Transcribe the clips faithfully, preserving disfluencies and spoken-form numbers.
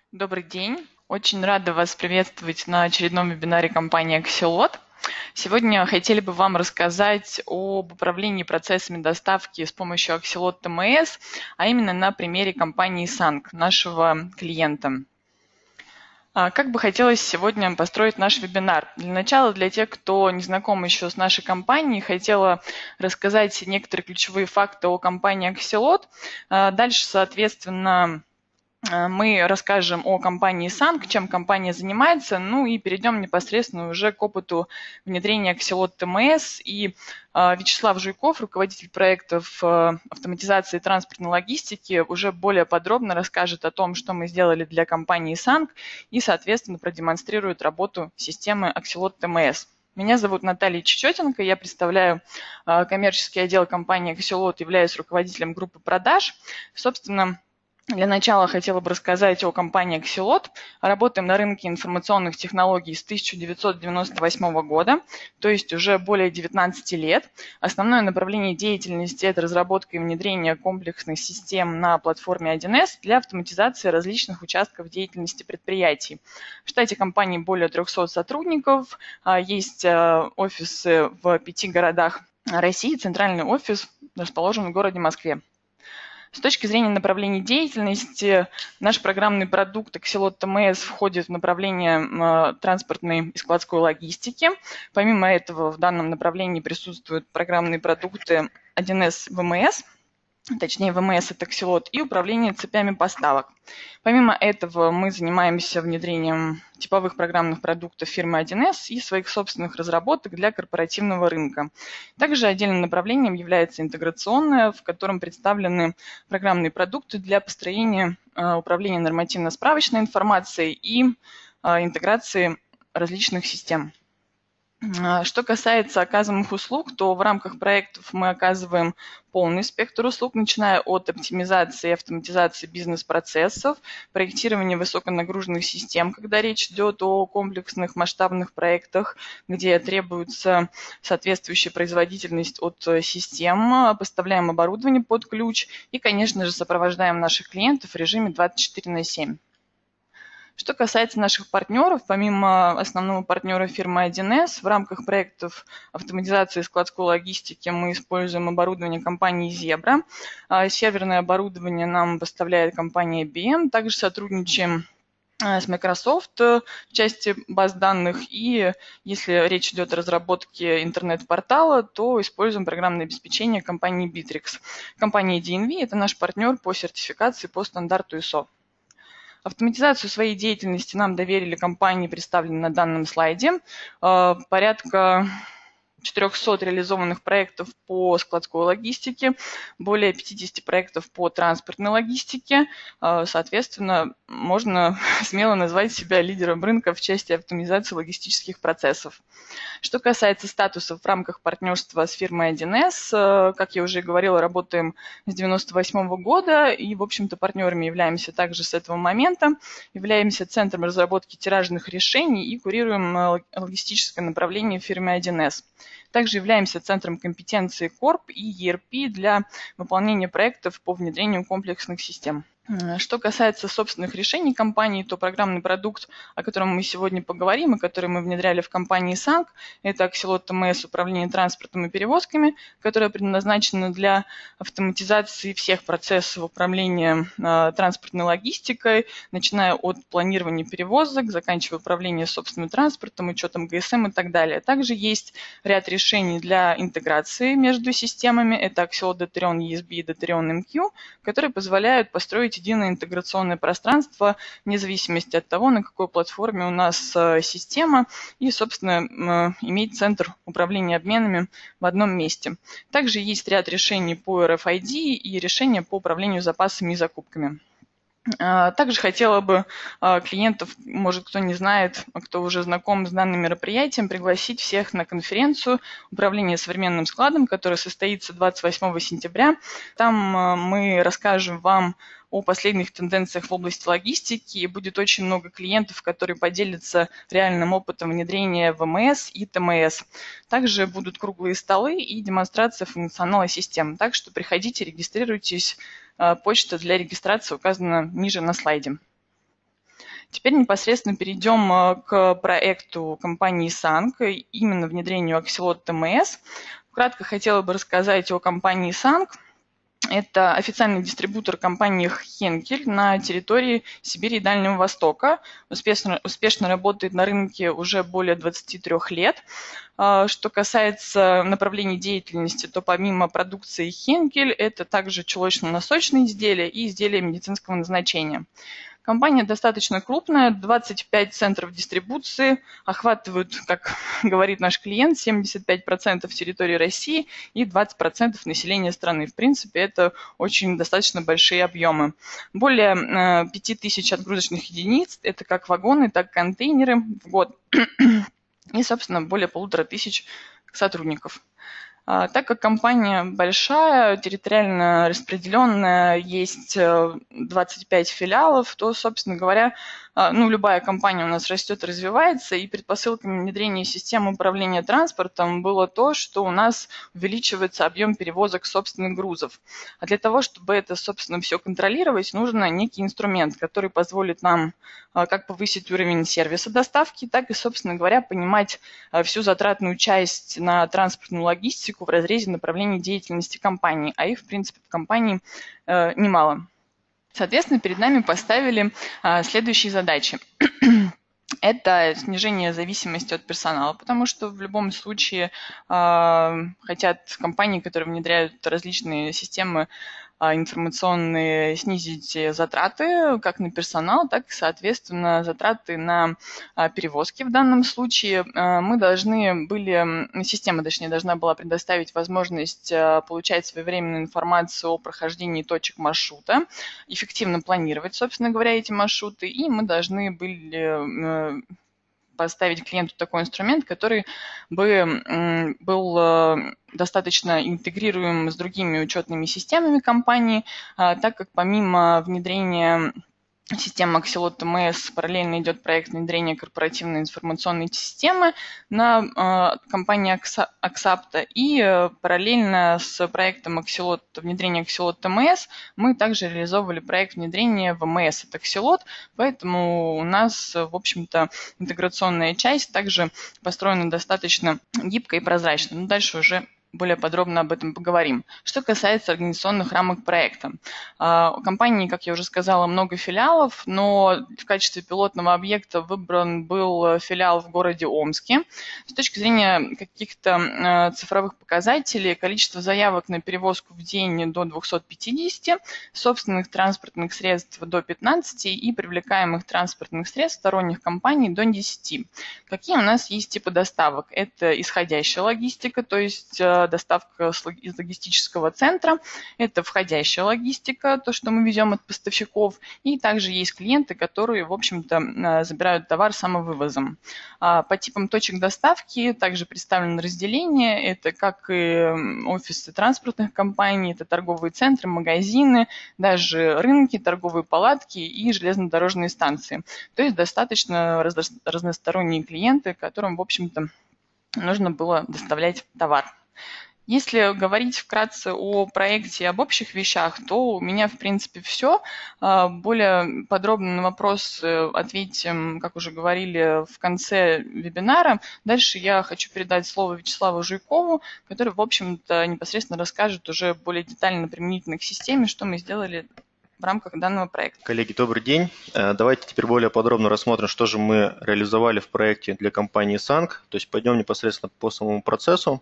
Добрый день. Очень рада вас приветствовать на очередном вебинаре компании Axelot. Сегодня хотели бы вам рассказать об управлении процессами доставки с помощью Axelot тэ эм эс, а именно на примере компании Санк, нашего клиента. Как бы хотелось сегодня построить наш вебинар? Для начала, для тех, кто не знаком еще с нашей компанией, хотела рассказать некоторые ключевые факты о компании Axelot. Дальше, соответственно, мы расскажем о компании Санк, чем компания занимается, ну и перейдем непосредственно уже к опыту внедрения Axelot тэ эм эс. И Вячеслав Жуйков, руководитель проектов автоматизации транспортной логистики, уже более подробно расскажет о том, что мы сделали для компании Санк и, соответственно, продемонстрирует работу системы Axelot тэ эм эс. Меня зовут Наталья Чечетенко, я представляю коммерческий отдел компании Axelot, являюсь руководителем группы продаж. Собственно, для начала хотела бы рассказать о компании Axelot. Работаем на рынке информационных технологий с тысяча девятьсот девяносто восьмого года, то есть уже более девятнадцати лет. Основное направление деятельности – это разработка и внедрение комплексных систем на платформе один эс для автоматизации различных участков деятельности предприятий. В штате компании более трёхсот сотрудников, есть офисы в пяти городах России, центральный офис расположен в городе Москве. С точки зрения направлений деятельности, наш программный продукт Axelot тэ эм эс входит в направление транспортной и складской логистики. Помимо этого, в данном направлении присутствуют программные продукты один эс вэ эм эс, точнее вэ эм эс это Axelot, и управление цепями поставок. Помимо этого мы занимаемся внедрением типовых программных продуктов фирмы один эс и своих собственных разработок для корпоративного рынка. Также отдельным направлением является интеграционное, в котором представлены программные продукты для построения управления нормативно-справочной информацией и интеграции различных систем. Что касается оказываемых услуг, то в рамках проектов мы оказываем полный спектр услуг, начиная от оптимизации и автоматизации бизнес-процессов, проектирования высоконагруженных систем, когда речь идет о комплексных масштабных проектах, где требуется соответствующая производительность от систем, поставляем оборудование под ключ и, конечно же, сопровождаем наших клиентов в режиме двадцать четыре на семь. Что касается наших партнеров, помимо основного партнера фирмы один эс, в рамках проектов автоматизации складской логистики мы используем оборудование компании Zebra. Серверное оборудование нам поставляет компания ай би эм. Также сотрудничаем с Microsoft в части баз данных, и если речь идет о разработке интернет-портала, то используем программное обеспечение компании Bittrex. Компания ди эн ви – это наш партнер по сертификации по стандарту ай эс о. Автоматизацию своей деятельности нам доверили компании, представленные на данном слайде. Порядка четырёхсот реализованных проектов по складской логистике, более пятидесяти проектов по транспортной логистике. Соответственно, можно смело назвать себя лидером рынка в части автоматизации логистических процессов. Что касается статусов в рамках партнерства с фирмой один эс, как я уже говорила, работаем с девяносто восьмого года и, в общем-то, партнерами являемся также с этого момента. Являемся центром разработки тиражных решений и курируем логистическое направление фирмы один эс. Также являемся центром компетенции Корп и и эр пи для выполнения проектов по внедрению комплексных систем. Что касается собственных решений компании, то программный продукт, о котором мы сегодня поговорим, и который мы внедряли в компании Санк, это Axelot тэ эм эс управление транспортом и перевозками, которое предназначено для автоматизации всех процессов управления э, транспортной логистикой, начиная от планирования перевозок, заканчивая управлением собственным транспортом, учетом гэ эс эм и так далее. Также есть ряд решений для интеграции между системами. Это Axelot Datarion и эс би и Datarion эм кью, которые позволяют построить единое интеграционное пространство вне зависимости от того, на какой платформе у нас система, и, собственно, иметь центр управления обменами в одном месте. Также есть ряд решений по эр эф ай ди и решения по управлению запасами и закупками. Также хотела бы клиентов, может, кто не знает, кто уже знаком с данным мероприятием, пригласить всех на конференцию «Управление современным складом», которая состоится двадцать восьмого сентября. Там мы расскажем вам о последних тенденциях в области логистики, и будет очень много клиентов, которые поделятся реальным опытом внедрения вэ эм эс и тэ эм эс. Также будут круглые столы и демонстрация функционала систем. Так что приходите, регистрируйтесь. Почта для регистрации указана ниже на слайде. Теперь непосредственно перейдем к проекту компании санк, именно внедрению Axellot тэ эм эс. Кратко хотела бы рассказать о компании санк. Это официальный дистрибутор компании Henkel на территории Сибири и Дальнего Востока. Успешно, успешно работает на рынке уже более двадцати трёх лет. Что касается направлений деятельности, то помимо продукции Henkel, это также чулочно-носочные изделия и изделия медицинского назначения. Компания достаточно крупная, двадцать пять центров дистрибуции, охватывают, как говорит наш клиент, семьдесят пять процентов территории России и двадцать процентов населения страны. В принципе, это очень достаточно большие объемы. Более пяти тысяч отгрузочных единиц, это как вагоны, так и контейнеры в год. И, собственно, более полутора тысяч сотрудников. Так как компания большая, территориально распределенная, есть двадцать пять филиалов, то, собственно говоря, ну, любая компания у нас растет, развивается, и предпосылками внедрения системы управления транспортом было то, что у нас увеличивается объем перевозок собственных грузов. А для того, чтобы это, собственно, все контролировать, нужен некий инструмент, который позволит нам как повысить уровень сервиса доставки, так и, собственно говоря, понимать всю затратную часть на транспортную логистику в разрезе направлений деятельности компании, а их, в принципе, в компании э, немало. Соответственно, перед нами поставили э, следующие задачи. Это снижение зависимости от персонала, потому что в любом случае э, хотят компании, которые внедряют различные системы информационные, снизить затраты как на персонал, так и, соответственно, затраты на перевозки. В данном случае мы должны были, система, точнее, должна была предоставить возможность получать своевременную информацию о прохождении точек маршрута, эффективно планировать, собственно говоря, эти маршруты, и мы должны были поставить клиенту такой инструмент, который бы был достаточно интегрируем с другими учетными системами компании, так как помимо внедрения системы Axellot тэ эм эс параллельно идет проект внедрения корпоративной информационной системы на э, компании Axapta, и э, параллельно с проектом Axellot, внедрения Axellot тэ эм эс мы также реализовывали проект внедрения вэ эм эс от Axellot, поэтому у нас, в общем-то, интеграционная часть также построена достаточно гибко и прозрачно. Но дальше уже более подробно об этом поговорим. Что касается организационных рамок проекта. У компании, как я уже сказала, много филиалов, но в качестве пилотного объекта выбран был филиал в городе Омске. С точки зрения каких-то цифровых показателей, количество заявок на перевозку в день до двухсот пятидесяти, собственных транспортных средств до пятнадцати и привлекаемых транспортных средств сторонних компаний до десяти. Какие у нас есть типы доставок? Это исходящая логистика, то есть доставка из логистического центра, это входящая логистика, то, что мы везем от поставщиков, и также есть клиенты, которые, в общем-то, забирают товар самовывозом. По типам точек доставки также представлено разделение, это как и офисы транспортных компаний, это торговые центры, магазины, даже рынки, торговые палатки и железнодорожные станции. То есть достаточно разносторонние клиенты, которым, в общем-то, нужно было доставлять товар. Если говорить вкратце о проекте и об общих вещах, то у меня, в принципе, все. Более подробно на вопрос ответим, как уже говорили, в конце вебинара. Дальше я хочу передать слово Вячеславу Жуйкову, который, в общем-то, непосредственно расскажет уже более детально применительно к системе, что мы сделали в рамках данного проекта. Коллеги, добрый день. Давайте теперь более подробно рассмотрим, что же мы реализовали в проекте для компании санк. То есть пойдем непосредственно по самому процессу.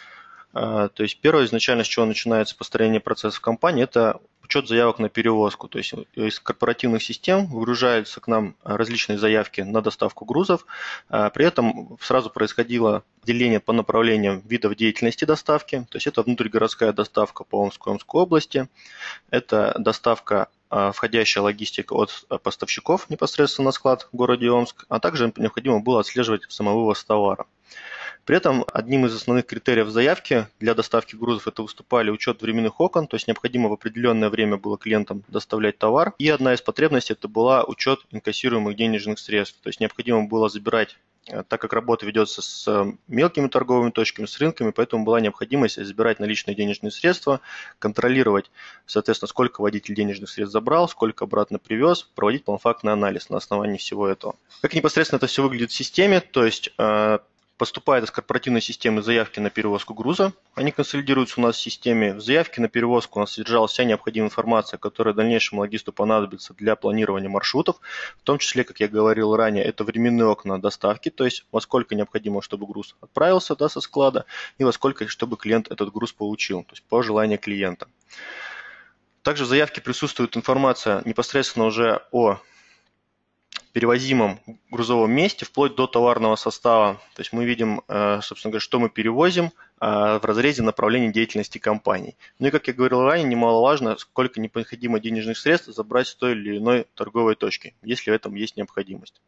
То есть первое, изначально, с чего начинается построение процесса в компании, это учет заявок на перевозку. То есть из корпоративных систем выгружаются к нам различные заявки на доставку грузов. При этом сразу происходило деление по направлениям видов деятельности доставки. То есть это внутригородская доставка по Омской, Омской области, это доставка входящая логистика от поставщиков непосредственно на склад в городе Омск, а также необходимо было отслеживать самовывоз товара. При этом одним из основных критериев заявки для доставки грузов это выступали учет временных окон, то есть необходимо в определенное время было клиентам доставлять товар. И одна из потребностей это была учет инкассируемых денежных средств, то есть необходимо было забирать так как работа ведется с мелкими торговыми точками, с рынками, поэтому была необходимость забирать наличные денежные средства, контролировать, соответственно, сколько водитель денежных средств забрал, сколько обратно привез, проводить полнофактный анализ на основании всего этого. Как непосредственно это все выглядит в системе, то есть поступает из корпоративной системы заявки на перевозку груза, они консолидируются у нас в системе. В заявке на перевозку у нас содержалась вся необходимая информация, которая дальнейшему логисту понадобится для планирования маршрутов, в том числе, как я говорил ранее, это временные окна доставки, то есть во сколько необходимо, чтобы груз отправился, да, со склада, и во сколько, чтобы клиент этот груз получил, то есть по желанию клиента. Также в заявке присутствует информация непосредственно уже о перевозимом грузовом месте, вплоть до товарного состава. То есть мы видим, собственно говоря, что мы перевозим в разрезе направления деятельности компании. Ну и, как я говорил ранее, немаловажно, сколько необходимо денежных средств забрать с той или иной торговой точки, если в этом есть необходимость.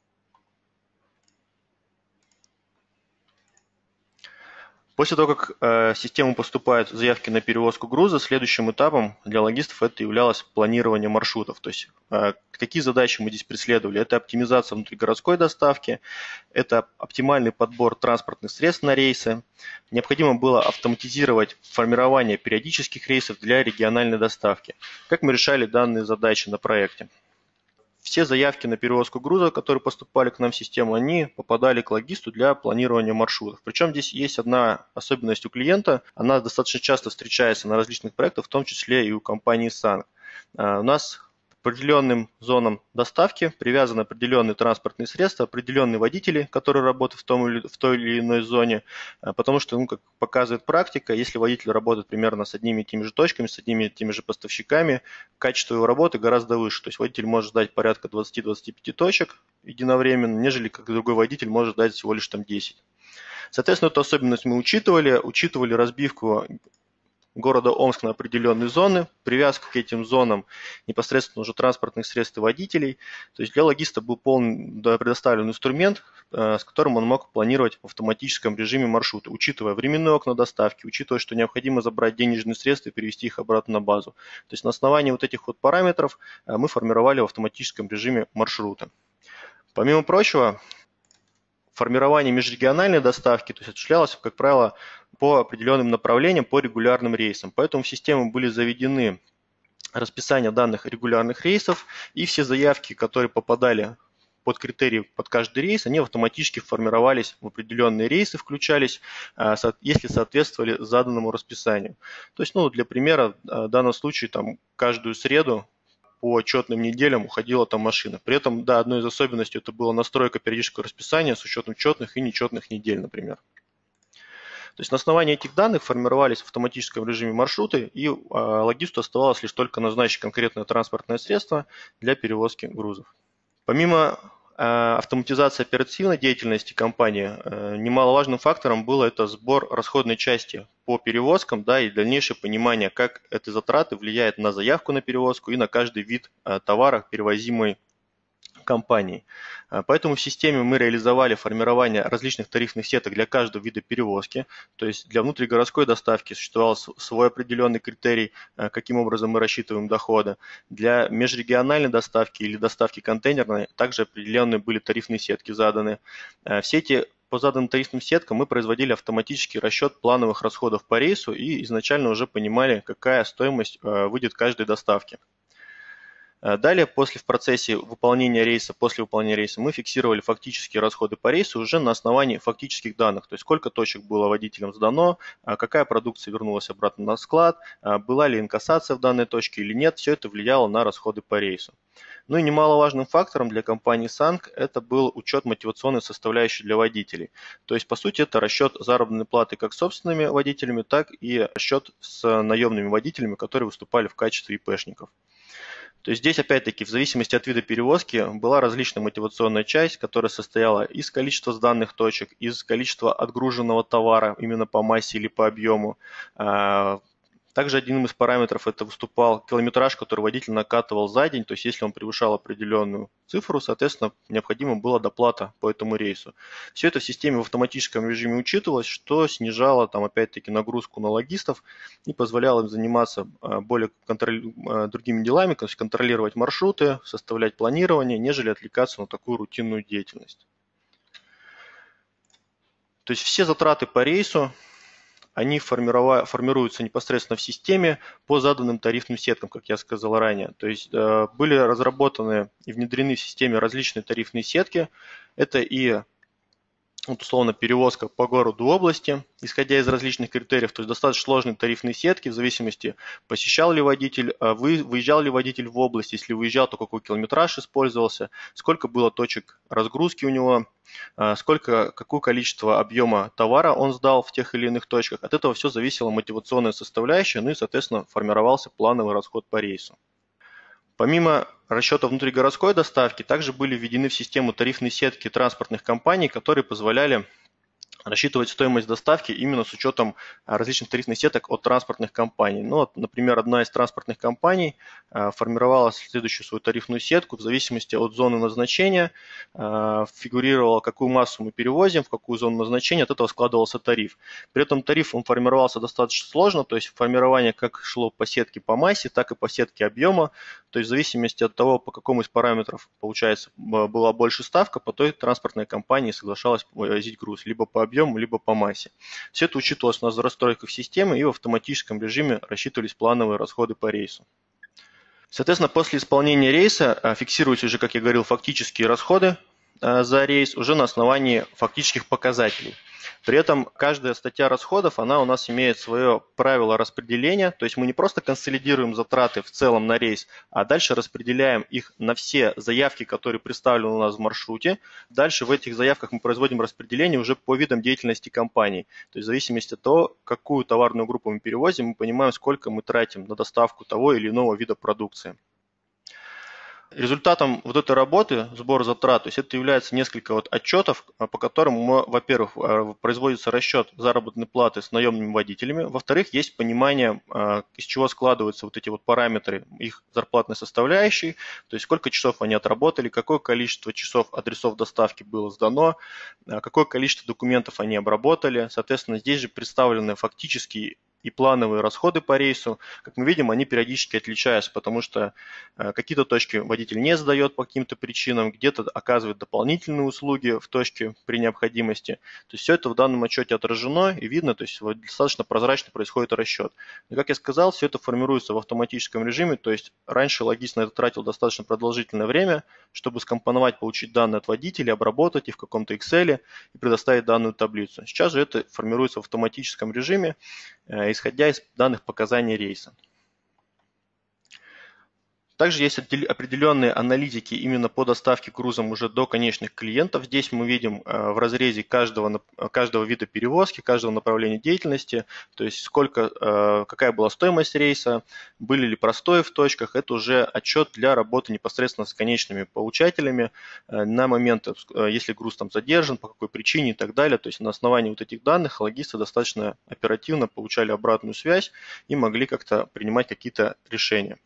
После того, как э, в систему поступают заявки на перевозку груза, следующим этапом для логистов это являлось планирование маршрутов. То есть э, какие задачи мы здесь преследовали? Это оптимизация внутригородской доставки, это оптимальный подбор транспортных средств на рейсы. Необходимо было автоматизировать формирование периодических рейсов для региональной доставки. Как мы решали данные задачи на проекте? Все заявки на перевозку груза, которые поступали к нам в систему, они попадали к логисту для планирования маршрутов. Причем здесь есть одна особенность у клиента, она достаточно часто встречается на различных проектах, в том числе и у компании санк. У нас к определенным зонам доставки привязаны определенные транспортные средства, определенные водители, которые работают в, том или, в той или иной зоне, потому что, ну, как показывает практика, если водитель работает примерно с одними и теми же точками, с одними и теми же поставщиками, качество его работы гораздо выше. То есть водитель может сдать порядка двадцати-двадцати пяти точек единовременно, нежели как другой водитель может сдать всего лишь там десять. Соответственно, эту особенность мы учитывали, учитывали разбивку города Омск на определенные зоны, привязку к этим зонам непосредственно уже транспортных средств и водителей. То есть для логиста был полный предоставлен инструмент, с которым он мог планировать в автоматическом режиме маршруты, учитывая временные окна доставки, учитывая, что необходимо забрать денежные средства и перевести их обратно на базу. То есть на основании вот этих вот параметров мы формировали в автоматическом режиме маршруты. Помимо прочего, формирование межрегиональной доставки, то есть осуществлялось, как правило, по определенным направлениям, по регулярным рейсам. Поэтому в систему были заведены расписание данных регулярных рейсов, и все заявки, которые попадали под критерии под каждый рейс, они автоматически формировались в определенные рейсы, включались, если соответствовали заданному расписанию. То есть, ну, для примера, в данном случае там, каждую среду по четным неделям уходила там машина. При этом, да, одной из особенностей это была настройка периодического расписания с учетом четных и нечетных недель, например. То есть на основании этих данных формировались в автоматическом режиме маршруты, и э, логисту оставалось лишь только назначить конкретное транспортное средство для перевозки грузов. Помимо э, автоматизации оперативной деятельности компании, э, немаловажным фактором было это сбор расходной части по перевозкам, да, и дальнейшее понимание, как эти затраты влияют на заявку на перевозку и на каждый вид э, товара, перевозимый компанией. Поэтому в системе мы реализовали формирование различных тарифных сеток для каждого вида перевозки. То есть для внутригородской доставки существовал свой определенный критерий, каким образом мы рассчитываем доходы. Для межрегиональной доставки или доставки контейнерной также определенные были тарифные сетки заданы. Все эти по заданным тарифным сеткам мы производили автоматический расчет плановых расходов по рейсу и изначально уже понимали, какая стоимость выйдет каждой доставки. Далее, после в процессе выполнения рейса, после выполнения рейса, мы фиксировали фактические расходы по рейсу уже на основании фактических данных, то есть сколько точек было водителям сдано, какая продукция вернулась обратно на склад, была ли инкассация в данной точке или нет, все это влияло на расходы по рейсу. Ну и немаловажным фактором для компании санк это был учет мотивационной составляющей для водителей. То есть, по сути, это расчет заработной платы как с собственными водителями, так и расчет с наемными водителями, которые выступали в качестве ИПшников. То есть здесь, опять-таки, в зависимости от вида перевозки была различная мотивационная часть, которая состояла из количества сданных точек, из количества отгруженного товара именно по массе или по объему. Также одним из параметров это выступал километраж, который водитель накатывал за день, то есть если он превышал определенную цифру, соответственно, необходима была доплата по этому рейсу. Все это в системе в автоматическом режиме учитывалось, что снижало там опять-таки нагрузку на логистов и позволяло им заниматься более контроль... другими делами, то есть контролировать маршруты, составлять планирование, нежели отвлекаться на такую рутинную деятельность. То есть все затраты по рейсу, они формируются непосредственно в системе по заданным тарифным сеткам, как я сказал ранее. То есть были разработаны и внедрены в системе различные тарифные сетки. Это и вот, условно, перевозка по городу области, исходя из различных критериев, то есть достаточно сложные тарифные сетки, в зависимости, посещал ли водитель, выезжал ли водитель в область, если выезжал, то какой километраж использовался, сколько было точек разгрузки у него, сколько, какое количество объема товара он сдал в тех или иных точках. От этого все зависела мотивационная составляющая, ну и, соответственно, формировался плановый расход по рейсу. Помимо расчета внутригородской доставки, также были введены в систему тарифные сетки транспортных компаний, которые позволяли рассчитывать стоимость доставки именно с учетом различных тарифных сеток от транспортных компаний. Ну, вот, например, одна из транспортных компаний формировала следующую свою тарифную сетку в зависимости от зоны назначения, фигурировала, какую массу мы перевозим, в какую зону назначения, от этого складывался тариф. При этом тариф он формировался достаточно сложно, то есть формирование как шло по сетке по массе, так и по сетке объема, то есть в зависимости от того, по какому из параметров, получается, была больше ставка, по той транспортной компании соглашалась возить груз, либо по объему, либо по массе. Все это учитывалось у нас в настройках системы, и в автоматическом режиме рассчитывались плановые расходы по рейсу. Соответственно, после исполнения рейса фиксируются уже, как я говорил, фактические расходы за рейс уже на основании фактических показателей. При этом каждая статья расходов, она у нас имеет свое правило распределения, то есть мы не просто консолидируем затраты в целом на рейс, а дальше распределяем их на все заявки, которые представлены у нас в маршруте. Дальше в этих заявках мы производим распределение уже по видам деятельности компании. То есть в зависимости от того, какую товарную группу мы перевозим, мы понимаем, сколько мы тратим на доставку того или иного вида продукции. Результатом вот этой работы, сбора затрат, то есть это является несколько вот отчетов, по которым, во-первых, производится расчет заработной платы с наемными водителями, во-вторых, есть понимание, из чего складываются вот эти вот параметры их зарплатной составляющей, то есть сколько часов они отработали, какое количество часов адресов доставки было сдано, какое количество документов они обработали. Соответственно, здесь же представлены фактические и плановые расходы по рейсу. Как мы видим, они периодически отличаются, потому что какие-то точки водитель не сдает по каким-то причинам, где-то оказывает дополнительные услуги в точке при необходимости. То есть все это в данном отчете отражено и видно, то есть достаточно прозрачно происходит расчет. И, как я сказал, все это формируется в автоматическом режиме, то есть раньше логист на это тратил достаточно продолжительное время, чтобы скомпоновать, получить данные от водителя, обработать их в каком-то Excel и предоставить данную таблицу. Сейчас же это формируется в автоматическом режиме, исходя из данных показаний рейса. Также есть определенные аналитики именно по доставке грузом уже до конечных клиентов. Здесь мы видим в разрезе каждого, каждого вида перевозки, каждого направления деятельности, то есть сколько, какая была стоимость рейса, были ли простои в точках. Это уже отчет для работы непосредственно с конечными получателями на момент, если груз там задержан, по какой причине и так далее. То есть на основании вот этих данных логисты достаточно оперативно получали обратную связь и могли как-то принимать какие-то решения.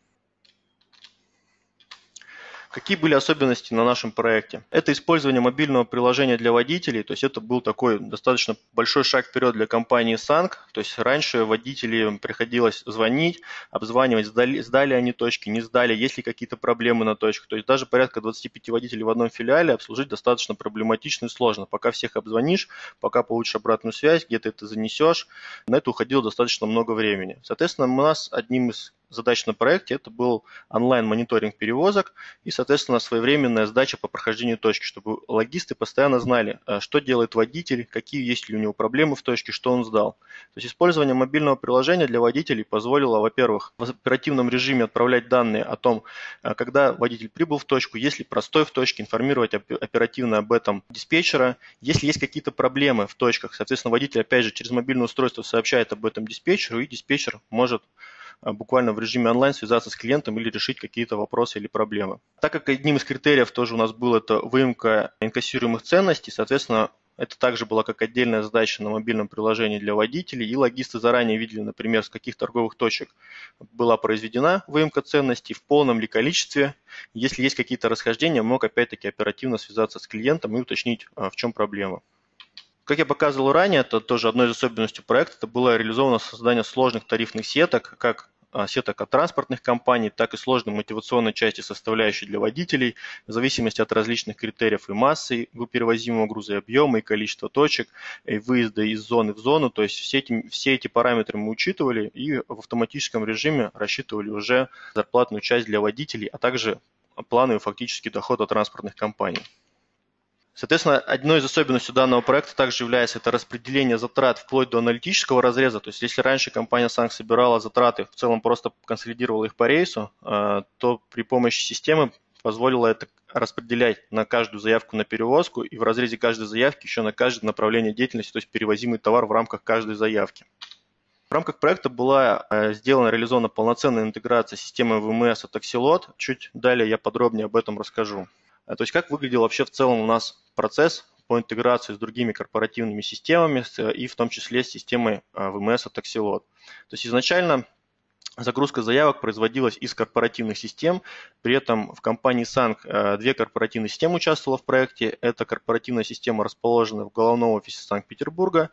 Какие были особенности на нашем проекте? Это использование мобильного приложения для водителей, то есть это был такой достаточно большой шаг вперед для компании Санк. То есть раньше водителям приходилось звонить, обзванивать, сдали, сдали они точки, не сдали, есть ли какие-то проблемы на точках. То есть даже порядка двадцати пяти водителей в одном филиале обслужить достаточно проблематично и сложно. Пока всех обзвонишь, пока получишь обратную связь, где-то это занесешь, на это уходило достаточно много времени. Соответственно, у нас одним из задач на проекте это был онлайн-мониторинг перевозок и, соответственно, своевременная сдача по прохождению точки, чтобы логисты постоянно знали, что делает водитель, какие есть ли у него проблемы в точке, что он сдал. То есть использование мобильного приложения для водителей позволило, во-первых, в оперативном режиме отправлять данные о том, когда водитель прибыл в точку, есть ли простой в точке, информировать оперативно об этом диспетчера. Если есть какие-то проблемы в точках, соответственно, водитель, опять же, через мобильное устройство сообщает об этом диспетчеру, и диспетчер может буквально в режиме онлайн связаться с клиентом или решить какие-то вопросы или проблемы. Так как одним из критериев тоже у нас был это выемка инкассируемых ценностей, соответственно, это также была как отдельная задача на мобильном приложении для водителей, и логисты заранее видели, например, с каких торговых точек была произведена выемка ценностей, в полном ли количестве. Если есть какие-то расхождения, мог опять-таки оперативно связаться с клиентом и уточнить, в чем проблема. Как я показывал ранее, это тоже одной из особенностей проекта, это было реализовано создание сложных тарифных сеток, как сеток от транспортных компаний, так и сложной мотивационной части, составляющей для водителей, в зависимости от различных критериев и массы перевозимого груза, и объема, и количества точек, и выезда из зоны в зону. То есть все эти, все эти параметры мы учитывали и в автоматическом режиме рассчитывали уже зарплатную часть для водителей, а также плановый фактический доход от транспортных компаний. Соответственно, одной из особенностей данного проекта также является это распределение затрат вплоть до аналитического разреза. То есть если раньше компания Санк собирала затраты, в целом просто консолидировала их по рейсу, то при помощи системы позволило это распределять на каждую заявку на перевозку и в разрезе каждой заявки еще на каждое направление деятельности, то есть перевозимый товар в рамках каждой заявки. В рамках проекта была сделана, реализована полноценная интеграция системы вэ эм эс от Axelot. Чуть далее я подробнее об этом расскажу. То есть как выглядел вообще в целом у нас процесс по интеграции с другими корпоративными системами и в том числе с системой вэ эм эс от Axelot. То есть изначально загрузка заявок производилась из корпоративных систем, при этом в компании Санк две корпоративные системы участвовала в проекте. Это корпоративная система, расположенная в головном офисе Санкт-Петербурга,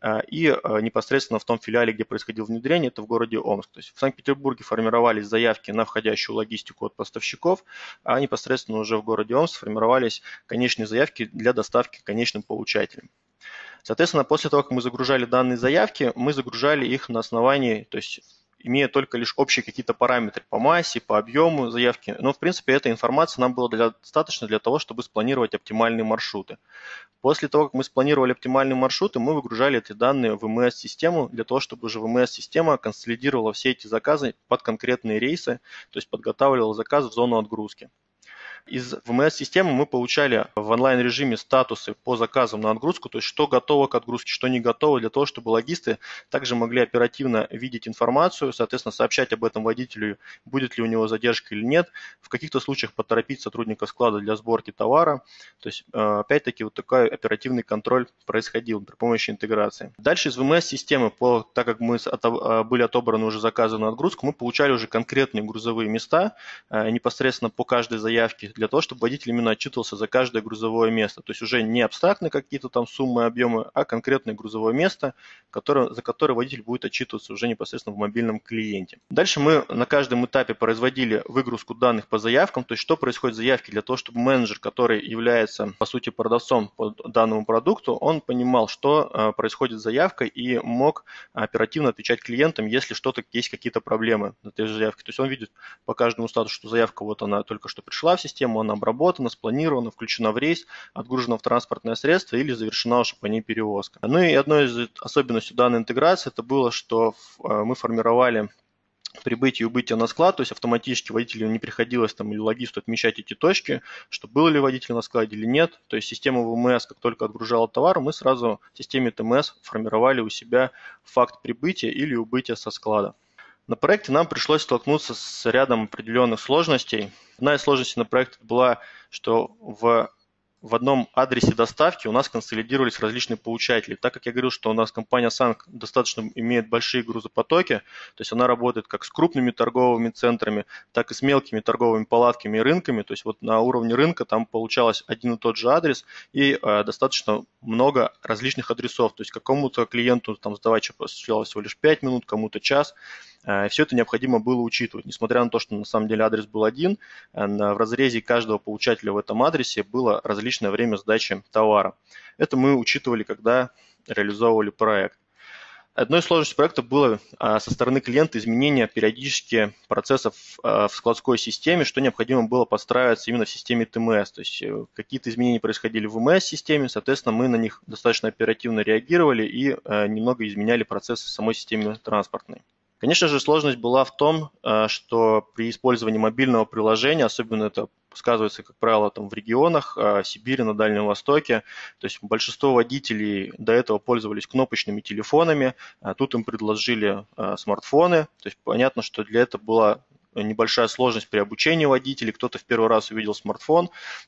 и непосредственно в том филиале, где происходило внедрение, это в городе Омск. То есть в Санкт-Петербурге формировались заявки на входящую логистику от поставщиков, а непосредственно уже в городе Омск формировались конечные заявки для доставки к конечным получателям. Соответственно, после того, как мы загружали данные заявки, мы загружали их на основании, то есть имея только лишь общие какие-то параметры по массе, по объему заявки. Но, в принципе, эта информация нам была для, достаточно для того, чтобы спланировать оптимальные маршруты. После того, как мы спланировали оптимальные маршруты, мы выгружали эти данные в вэ эм эс-систему для того, чтобы уже вэ эм эс-система консолидировала все эти заказы под конкретные рейсы, то есть подготавливала заказ в зону отгрузки. Из вэ эм эс-системы мы получали в онлайн-режиме статусы по заказам на отгрузку, то есть что готово к отгрузке, что не готово, для того, чтобы логисты также могли оперативно видеть информацию, соответственно, сообщать об этом водителю, будет ли у него задержка или нет, в каких-то случаях поторопить сотрудника склада для сборки товара. То есть, опять-таки, вот такой оперативный контроль происходил при помощи интеграции. Дальше из вэ эм эс-системы, по, так как мы были отобраны уже заказы на отгрузку, мы получали уже конкретные грузовые места непосредственно по каждой заявке, для того, чтобы водитель именно отчитывался за каждое грузовое место. То есть уже не абстрактные какие-то там суммы, объемы, а конкретное грузовое место, которое, за которое водитель будет отчитываться уже непосредственно в мобильном клиенте. Дальше мы на каждом этапе производили выгрузку данных по заявкам, то есть что происходит в заявке, для того, чтобы менеджер, который является, по сути, продавцом по данному продукту, он понимал, что происходит с заявкой и мог оперативно отвечать клиентам, если что-то есть какие-то проблемы на этой заявке. То есть он видит по каждому статусу, что заявка вот она только что пришла в систему, она обработана, спланирована, включена в рейс, отгружена в транспортное средство или завершена уже по ней перевозка. Ну и одной из особенностей данной интеграции это было, что мы формировали прибытие и убытие на склад, то есть автоматически водителю не приходилось там или логисту отмечать эти точки, что был ли водитель на складе или нет. То есть система вэ эм эс, как только отгружала товар, мы сразу в системе тэ эм эс формировали у себя факт прибытия или убытия со склада. На проекте нам пришлось столкнуться с рядом определенных сложностей. Одна из сложностей на проекте была, что в, в одном адресе доставки у нас консолидировались различные получатели. Так как я говорил, что у нас компания Санк достаточно имеет большие грузопотоки, то есть она работает как с крупными торговыми центрами, так и с мелкими торговыми палатками и рынками. То есть вот на уровне рынка там получалось один и тот же адрес и э, достаточно много различных адресов. То есть какому-то клиенту там сдавать осуществлялось всего лишь пять минут, кому-то час. Все это необходимо было учитывать. Несмотря на то, что на самом деле адрес был один, в разрезе каждого получателя в этом адресе было различное время сдачи товара. Это мы учитывали, когда реализовывали проект. Одной из сложностей проекта было со стороны клиента изменение периодически процессов в складской системе, что необходимо было подстраиваться именно в системе тэ эм эс. То есть какие-то изменения происходили в вэ эм эс-системе, соответственно, мы на них достаточно оперативно реагировали и немного изменяли процессы в самой системе транспортной. Конечно же, сложность была в том, что при использовании мобильного приложения, особенно это сказывается, как правило, там в регионах, в Сибири, на Дальнем Востоке, то есть большинство водителей до этого пользовались кнопочными телефонами, а тут им предложили смартфоны, то есть понятно, что для этого была небольшая сложность при обучении водителей, кто-то в первый раз увидел смартфон,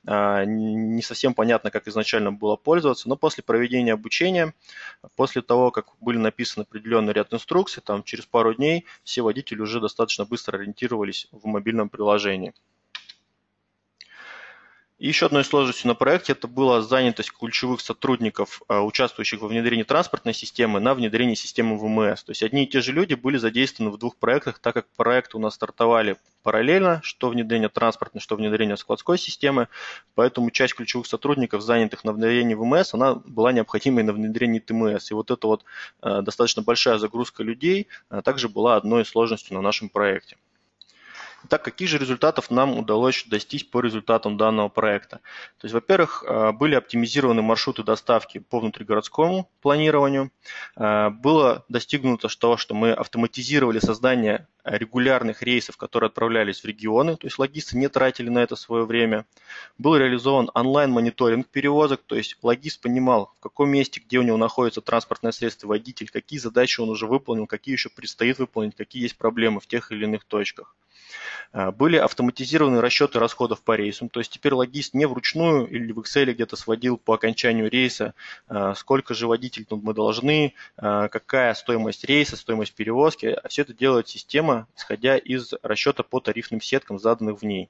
не совсем понятно, как изначально было пользоваться, но после проведения обучения, после того, как были написаны определенный ряд инструкций, там через пару дней все водители уже достаточно быстро ориентировались в мобильном приложении. И еще одной сложностью на проекте это была занятость ключевых сотрудников, участвующих во внедрении транспортной системы, на внедрении системы вэ эм эс. То есть одни и те же люди были задействованы в двух проектах, так как проекты у нас стартовали параллельно, что внедрение транспортной, что внедрение складской системы. Поэтому часть ключевых сотрудников, занятых на внедрении вэ эм эс, она была необходимой на внедрении тэ эм эс. И вот эта вот достаточно большая загрузка людей также была одной из сложностей на нашем проекте. Итак, каких же результатов нам удалось достичь по результатам данного проекта? То есть, во-первых, были оптимизированы маршруты доставки по внутригородскому планированию. Было достигнуто того, что мы автоматизировали создание регулярных рейсов, которые отправлялись в регионы, то есть логисты не тратили на это свое время. Был реализован онлайн-мониторинг перевозок, то есть логист понимал, в каком месте, где у него находится транспортное средство, водитель, какие задачи он уже выполнил, какие еще предстоит выполнить, какие есть проблемы в тех или иных точках. Были автоматизированы расчеты расходов по рейсам, то есть теперь логист не вручную или в Excel где-то сводил по окончанию рейса, сколько же водителей тут мы должны, какая стоимость рейса, стоимость перевозки, а все это делает система, исходя из расчета по тарифным сеткам, заданных в ней.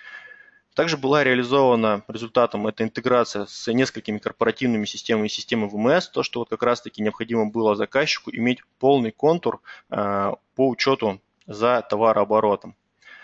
Также была реализована результатом эта интеграция с несколькими корпоративными системами и системой вэ эм эс, то, что вот как раз-таки необходимо было заказчику иметь полный контур по учету за товарооборотом.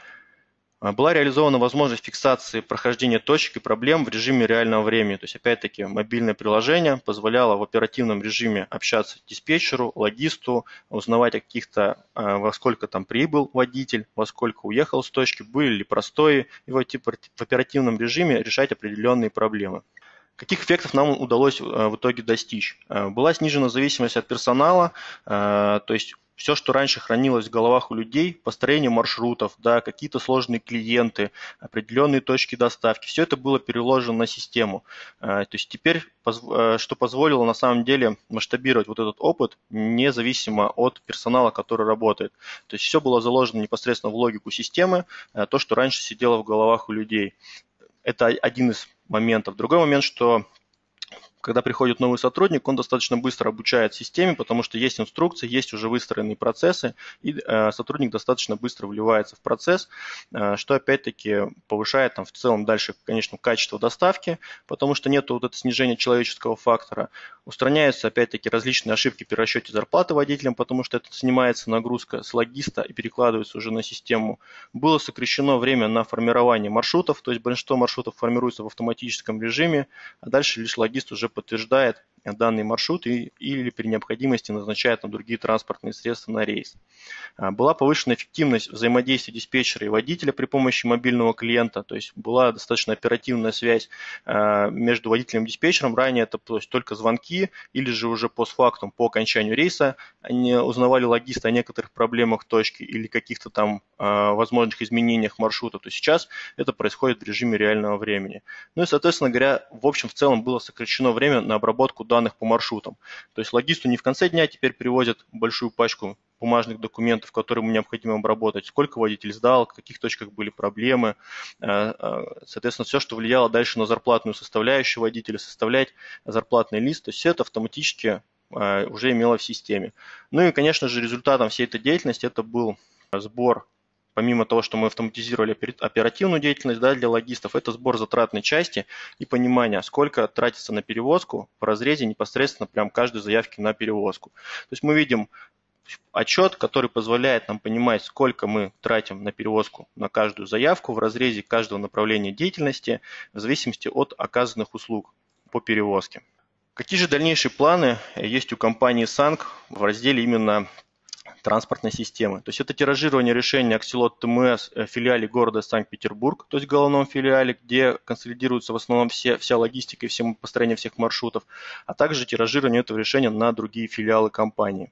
Была реализована возможность фиксации прохождения точек и проблем в режиме реального времени. То есть, опять-таки, мобильное приложение позволяло в оперативном режиме общаться диспетчеру, логисту, узнавать о каких-то, во сколько там прибыл водитель, во сколько уехал с точки, были ли простои, и в оперативном режиме решать определенные проблемы. Каких эффектов нам удалось в итоге достичь? Была снижена зависимость от персонала, то есть все, что раньше хранилось в головах у людей, построение маршрутов, да, какие-то сложные клиенты, определенные точки доставки, все это было переложено на систему. То есть теперь, что позволило на самом деле масштабировать вот этот опыт, независимо от персонала, который работает. То есть все было заложено непосредственно в логику системы, то, что раньше сидело в головах у людей. Это один из моментов. Другой момент, что когда приходит новый сотрудник, он достаточно быстро обучает системе, потому что есть инструкции, есть уже выстроенные процессы, и э, сотрудник достаточно быстро вливается в процесс, э, что опять-таки повышает там, в целом дальше, конечно, качество доставки, потому что нет вот этого снижения человеческого фактора. Устраняются опять-таки различные ошибки при расчете зарплаты водителям, потому что это снимается нагрузка с логиста и перекладывается уже на систему. Было сокращено время на формирование маршрутов, то есть большинство маршрутов формируется в автоматическом режиме, а дальше лишь логист уже подтверждает данный маршрут и, или при необходимости назначает на другие транспортные средства на рейс. Была повышена эффективность взаимодействия диспетчера и водителя при помощи мобильного клиента, то есть была достаточно оперативная связь между водителем и диспетчером. Ранее это то есть, только звонки или же уже постфактум по окончанию рейса они узнавали логиста о некоторых проблемах точки или каких-то там возможных изменениях маршрута, то сейчас это происходит в режиме реального времени. Ну и, соответственно говоря, в общем в целом было сокращено время на обработку данных по маршрутам. То есть логисту не в конце дня теперь привозят большую пачку бумажных документов, которые ему необходимо обработать, сколько водитель сдал, в каких точках были проблемы, соответственно, все, что влияло дальше на зарплатную составляющую водителя, составлять зарплатный лист, то есть все это автоматически уже имело в системе. Ну и, конечно же, результатом всей этой деятельности это был сбор. Помимо того, что мы автоматизировали оперативную деятельность, да, для логистов, это сбор затратной части и понимание, сколько тратится на перевозку в разрезе непосредственно прям каждой заявки на перевозку. То есть мы видим отчет, который позволяет нам понимать, сколько мы тратим на перевозку на каждую заявку в разрезе каждого направления деятельности в зависимости от оказанных услуг по перевозке. Какие же дальнейшие планы есть у компании санк в разделе именно транспортной системы? То есть это тиражирование решения Аксилот тэ эм эс в филиале города Санкт-Петербург, то есть в головном филиале, где консолидируется в основном все, вся логистика и все построение всех маршрутов, а также тиражирование этого решения на другие филиалы компании.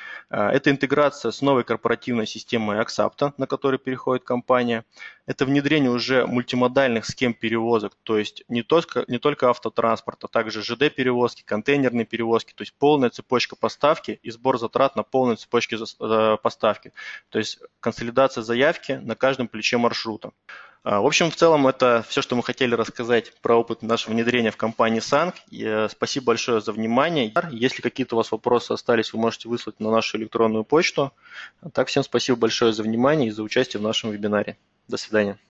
Это интеграция с новой корпоративной системой Axapta, на которой переходит компания. Это внедрение уже мультимодальных схем перевозок, то есть не только, не только автотранспорт, а также жэ дэ-перевозки, контейнерные перевозки, то есть полная цепочка поставки и сбор затрат на полной цепочке поставки. То есть консолидация заявки на каждом плече маршрута. В общем, в целом, это все, что мы хотели рассказать про опыт нашего внедрения в компании санк. И спасибо большое за внимание. Если какие-то у вас вопросы остались, вы можете выслать на нашу электронную почту. Так, всем спасибо большое за внимание и за участие в нашем вебинаре. До свидания.